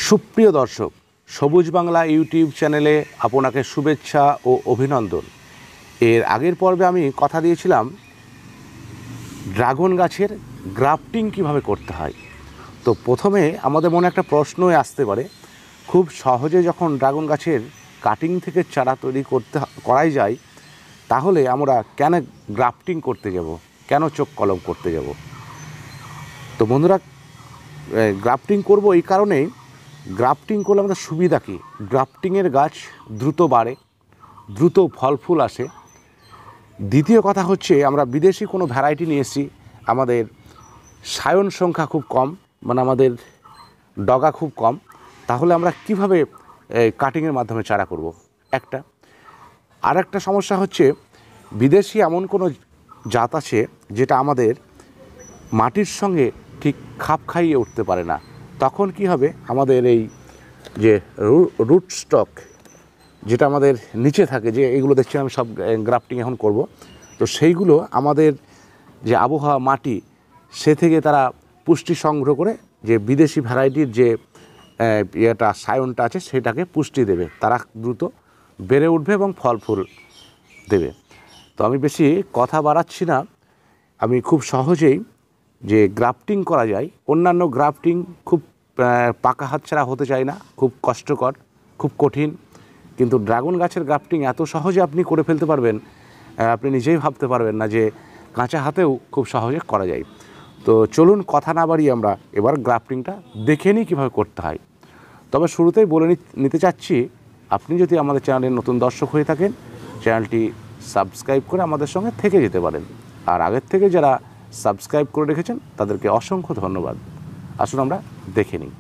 সুপ্রিয় দর্শক, সবুজ বাংলা ইউটিউব চ্যানেলে আপনাকে শুভেচ্ছা ও অভিনন্দন। এর আগের পর্বে আমি কথা দিয়েছিলাম ড্রাগন গাছের গ্রাফটিং কিভাবে করতে হয়। তো প্রথমে আমাদের মনে একটা প্রশ্নই আসতে পারে, খুব সহজে যখন ড্রাগন গাছের কাটিং থেকে চারা তৈরি করাই যায়, তাহলে আমরা কেন গ্রাফটিং করতে যাব, কেন চোখ কলম করতে যাব। তো বন্ধুরা, গ্রাফটিং করব এই কারণেই, গ্রাফটিং করলে আমাদের সুবিধা কী। গ্রাফটিংয়ের গাছ দ্রুত বাড়ে, দ্রুত ফল ফুল আসে। দ্বিতীয় কথা হচ্ছে, আমরা বিদেশি কোনো ভ্যারাইটি নিয়ে এসেছি, আমাদের সায়ন সংখ্যা খুব কম, মানে আমাদের ডগা খুব কম, তাহলে আমরা কিভাবে কাটিংয়ের মাধ্যমে চারা করব। একটা আর একটা সমস্যা হচ্ছে, বিদেশি এমন কোনো জাত আছে যেটা আমাদের মাটির সঙ্গে ঠিক খাপ খাইয়ে উঠতে পারে না। তখন কি হবে, আমাদের এই যে রুট স্টক যেটা আমাদের নিচে থাকে, যে এগুলো দেখছি আমি সব গ্রাফটিং এখন করব, তো সেইগুলো আমাদের যে আবহাওয়া মাটি, সে থেকে তারা পুষ্টি সংগ্রহ করে যে বিদেশি ভ্যারাইটির যে ইয়েটা সায়নটা আছে সেটাকে পুষ্টি দেবে, তারা দ্রুত বেড়ে উঠবে এবং ফল ফুল দেবে। তো আমি বেশি কথা বাড়াচ্ছি না, আমি খুব সহজেই যে গ্রাফটিং করা যায়, অন্যান্য গ্রাফটিং খুব পাকা হাতছাড়া হতে চায় না, খুব কষ্টকর, খুব কঠিন, কিন্তু ড্রাগন গাছের গ্রাফটিং এত সহজে আপনি করে ফেলতে পারবেন, আপনি নিজেই ভাবতে পারবেন না যে কাঁচা হাতেও খুব সহজে করা যায়। তো চলুন কথা না বাড়িয়ে আমরা এবার গ্রাফটিংটা দেখে নিই কীভাবে করতে হয়। তবে শুরুতেই বলে নিতে চাচ্ছি, আপনি যদি আমাদের চ্যানেলের নতুন দর্শক হয়ে থাকেন, চ্যানেলটি সাবস্ক্রাইব করে আমাদের সঙ্গে থেকে যেতে পারেন। আর আগের থেকে যারা সাবস্ক্রাইব করে রেখেছেন তাদেরকে অসংখ্য ধন্যবাদ। আসুন আমরা দেখে নিই।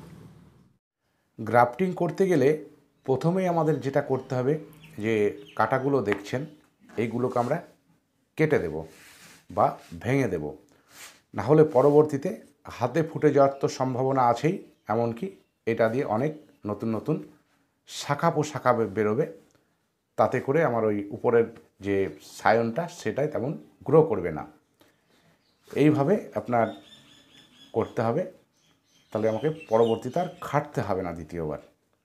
গ্রাফটিং করতে গেলে প্রথমেই আমাদের যেটা করতে হবে, যে কাঁটাগুলো দেখছেন এইগুলোকে আমরা কেটে দেব বা ভেঙে দেব, না হলে পরবর্তীতে হাতে ফুটে যাওয়ার তো সম্ভাবনা আছেই, এমনকি এটা দিয়ে অনেক নতুন নতুন শাখা পোশাখা বেরোবে, তাতে করে আমার ওই উপরের যে সায়নটা সেটাই তেমন গ্রো করবে না। এইভাবে আপনার করতে হবে, তাহলে আমাকে পরবর্তীতে আর খাটতে হবে না দ্বিতীয়বার।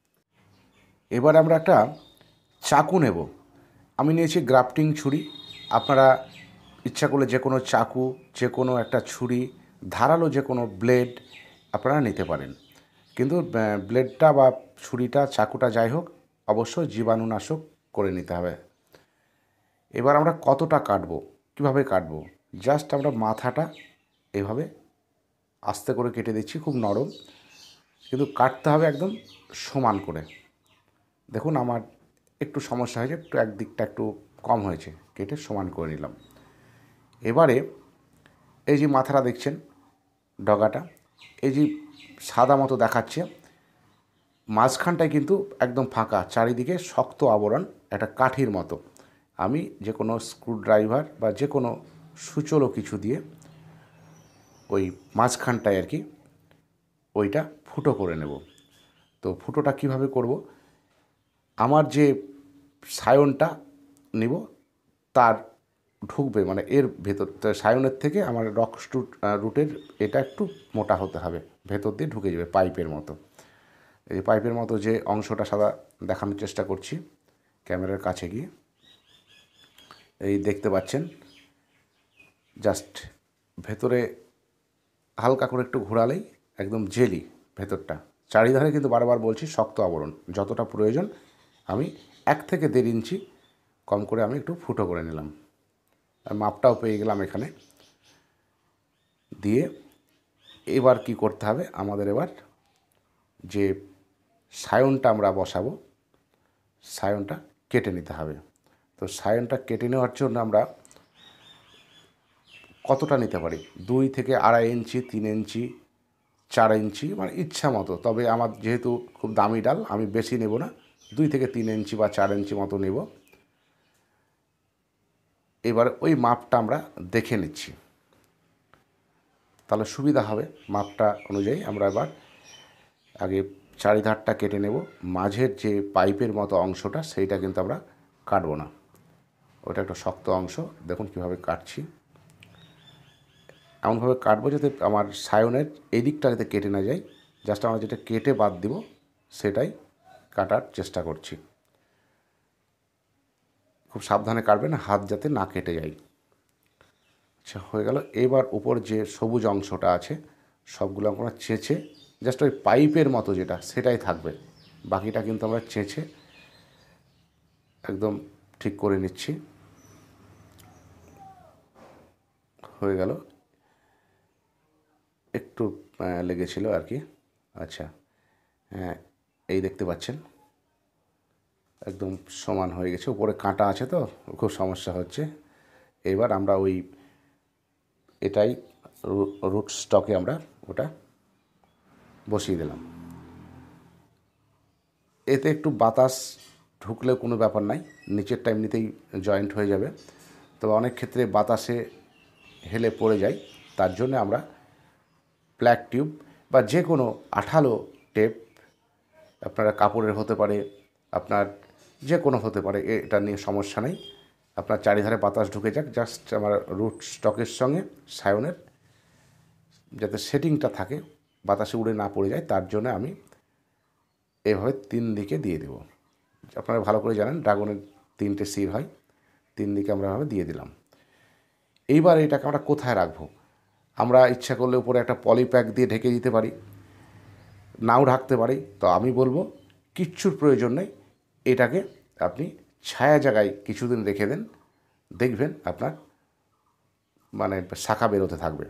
এবার আমরা একটা চাকু নেব। আমি নিয়েছি গ্রাফটিং ছুরি, আপনারা ইচ্ছা করলে যে কোনো চাকু, যে কোনো একটা ছুরি, ধারালো যে কোনো ব্লেড আপনারা নিতে পারেন, কিন্তু ব্লেডটা বা ছুরিটা, চাকুটা যাই হোক, অবশ্যই জীবাণুনাশক করে নিতে হবে। এবার আমরা কতটা কাটবো, কিভাবে কাটবো, জাস্ট আমরা মাথাটা এভাবে আস্তে করে কেটে দিচ্ছি, খুব নরম, কিন্তু কাটতে হবে একদম সমান করে। দেখুন আমার একটু সমস্যা হয়েছে, একটু একদিকটা একটু কম হয়েছে, কেটে সমান করে নিলাম। এবারে এই যে মাথাটা দেখছেন, ডগাটা এই যে সাদা মতো দেখাচ্ছে, মাঝখানটায় কিন্তু একদম ফাঁকা, চারিদিকে শক্ত আবরণ, একটা কাঠির মতো। আমি যে কোনো স্ক্রুড্রাইভার বা যে কোনো সূচলো কিছু দিয়ে ওই মাঝখানটায় আর কি ওইটা ফুটো করে নেব। তো ফুটোটা কিভাবে করব, আমার যে সায়নটা নিব তার ঢুকবে, মানে এর ভেতর সায়নের থেকে আমার রুটের এটা একটু মোটা হতে হবে, ভেতর দিয়ে ঢুকে যাবে পাইপের মতো। এই পাইপের মতো যে অংশটা সাদা দেখানোর চেষ্টা করছি ক্যামেরার কাছে গিয়ে, এই দেখতে পাচ্ছেন, জাস্ট ভেতরে হালকা করে একটু ঘোরালেই একদম জেলি ভেতরটা। চারিধারে কিন্তু বারবার বলছি শক্ত আবরণ, যতটা প্রয়োজন আমি 1 থেকে 1.5 ইঞ্চি কম করে আমি একটু ফুটো করে নিলাম। আর মাপটাও পেয়ে গেলাম এখানে দিয়ে। এবার কি করতে হবে, আমাদের এবার যে সায়নটা আমরা বসাবো, সায়নটা কেটে নিতে হবে। তো সায়নটা কেটে নেওয়ার জন্য আমরা কতটা নিতে পারি, 2 থেকে 2.5 ইঞ্চি, 3 ইঞ্চি, 4 ইঞ্চি, মানে ইচ্ছা মতো। তবে আমার যেহেতু খুব দামি ডাল, আমি বেশি নেব না, 2 থেকে 3 ইঞ্চি বা 4 ইঞ্চি মতো নেব। এবার ওই মাপটা আমরা দেখে নিচ্ছি, তাহলে সুবিধা হবে। মাপটা অনুযায়ী আমরা এবার আগে চারিধারটা কেটে নেব, মাঝের যে পাইপের মতো অংশটা সেইটা কিন্তু আমরা কাটবো না, ওটা একটা শক্ত অংশ। দেখুন কীভাবে কাটছি, এমনভাবে কাটবো যাতে আমার সায়নের এই দিকটা যাতে কেটে না যায়, জাস্ট আমরা যেটা কেটে বাদ দিব সেটাই কাটার চেষ্টা করছি। খুব সাবধানে কাটবেন, হাত যাতে না কেটে যায়। আচ্ছা, হয়ে গেল। এবার উপর যে সবুজ অংশটা আছে সবগুলো আমরা চেঁচে জাস্ট ওই পাইপের মতো যেটা সেটাই থাকবে, বাকিটা কিন্তু আমরা চেঁচে একদম ঠিক করে নিচ্ছি। হয়ে গেল, একটু লেগেছিল আর কি। আচ্ছা, হ্যাঁ, এই দেখতে পাচ্ছেন একদম সমান হয়ে গেছে। উপরে কাঁটা আছে তো খুব সমস্যা হচ্ছে। এবার আমরা ওই এটাই রুট স্টকে আমরা ওটা বসিয়ে দিলাম। এতে একটু বাতাস ঢুকলেও কোনো ব্যাপার নাই, নিচেরটা এমনিতেই জয়েন্ট হয়ে যাবে। তবে অনেক ক্ষেত্রে বাতাসে হেলে পড়ে যায়, তার জন্য আমরা ব্ল্যাক টিউব বা যে কোনো আঠালো টেপ, আপনারা কাপড়ের হতে পারে, আপনার যে কোনো হতে পারে, এটা নিয়ে সমস্যা নেই। আপনার চারিধারে বাতাস ঢুকে যাক, জাস্ট আমার রুট স্টকের সঙ্গে সায়নের যাতে সেটিংটা থাকে, বাতাসে উড়ে না পড়ে যায়, তার জন্য আমি এভাবে 3 দিকে দিয়ে দেব। আপনারা ভালো করে জানেন ড্রাগনের 3টে শির হয়, 3 দিকে আমরা এভাবে দিয়ে দিলাম। এইবার এটাকে আমরা কোথায় রাখবো? আমরা ইচ্ছা করলে উপরে একটা পলিপ্যাক দিয়ে ঢেকে দিতে পারি, নাও ঢাকতে পারি। তো আমি বলবো কিচ্ছুর প্রয়োজন নেই, এটাকে আপনি ছায়া জায়গায় কিছুদিন রেখে দেন, দেখবেন আপনার মানে শাখা বেরোতে থাকবে।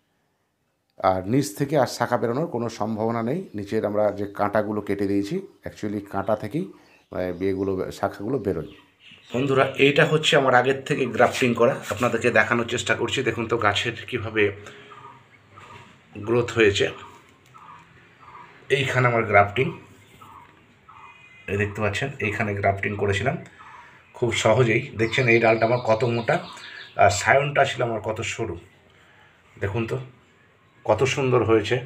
আর নিচ থেকে আর শাখা বেরোনোর কোনো সম্ভাবনা নেই। নিচের আমরা যে কাঁটাগুলো কেটে দিয়েছি, অ্যাকচুয়ালি কাঁটা থেকেই বিয়েগুলো শাখাগুলো বেরোয়। বন্ধুরা, এইটা হচ্ছে আমার আগের থেকে গ্রাফটিং করা, আপনাদেরকে দেখানোর চেষ্টা করছি। দেখুন তো গাছের কীভাবে গ্রোথ হয়েছে। এইখানে আমার গ্রাফটিং, এই দেখতে পাচ্ছেন, এইখানে গ্রাফটিং করেছিলাম খুব সহজেই। দেখছেন এই ডালটা আমার কত মোটা, আর সায়নটা ছিল আমার কত সরু। দেখুন তো কত সুন্দর হয়েছে।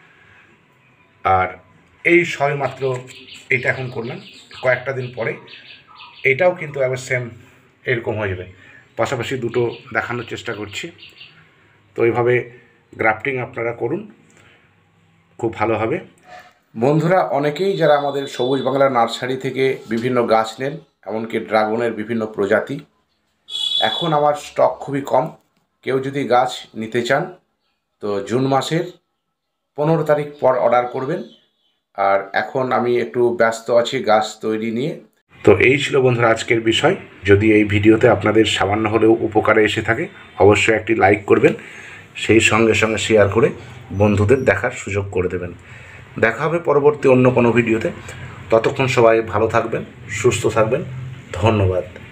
আর এই সবেমাত্র এইটা এখন করলাম, কয়েকটা দিন পরে এইটাও কিন্তু আবার সেম এরকম হয়ে যাবে। পাশাপাশি দুটো দেখানোর চেষ্টা করছি। তো এইভাবে গ্রাফটিং আপনারা করুন, খুব ভালো হবে। বন্ধুরা, অনেকেই যারা আমাদের সবুজ বাংলা নার্সারি থেকে বিভিন্ন গাছ নেন, এমনকি ড্রাগনের বিভিন্ন প্রজাতি, এখন আমার স্টক খুবই কম। কেউ যদি গাছ নিতে চান তো জুন মাসের 15 তারিখ পর অর্ডার করবেন। আর এখন আমি একটু ব্যস্ত আছি গাছ তৈরি নিয়ে। তো এই ছিল বন্ধুরা আজকের বিষয়। যদি এই ভিডিওতে আপনাদের সামান্য হলেও উপকারে এসে থাকে, অবশ্যই একটি লাইক করবেন, সেই সঙ্গে সঙ্গে শেয়ার করে বন্ধুদের দেখার সুযোগ করে দেবেন। দেখা হবে পরবর্তী অন্য কোনো ভিডিওতে। ততক্ষণ সবাই ভালো থাকবেন, সুস্থ থাকবেন। ধন্যবাদ।